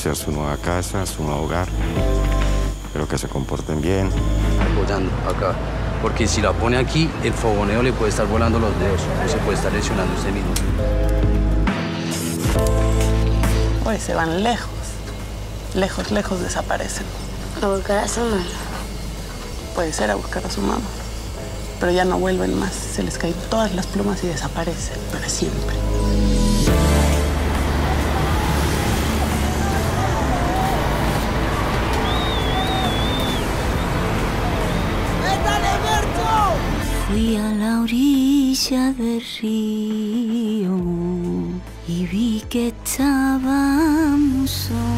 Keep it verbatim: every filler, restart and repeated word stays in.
hacia su nueva casa, su nuevo hogar. Espero que se comporten bien. Apoyando acá, porque si la pone aquí, el fogoneo le puede estar volando los dedos o se puede estar lesionando usted mismo. Pues se van lejos, lejos, lejos desaparecen. A buscar a su mamá. Puede ser a buscar a su mamá, pero ya no vuelven más. Se les caen todas las plumas y desaparecen para siempre. Fui a la orilla del río y vi que estábamos solos.